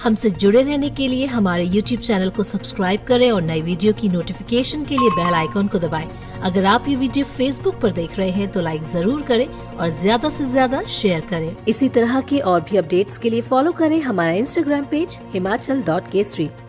हमसे जुड़े रहने के लिए हमारे YouTube चैनल को सब्सक्राइब करें और नई वीडियो की नोटिफिकेशन के लिए बेल आइकॉन को दबाएं। अगर आप ये वीडियो Facebook पर देख रहे हैं तो लाइक जरूर करें और ज्यादा से ज्यादा शेयर करें। इसी तरह के और भी अपडेट्स के लिए फॉलो करें हमारा Instagram पेज himachal.kesari।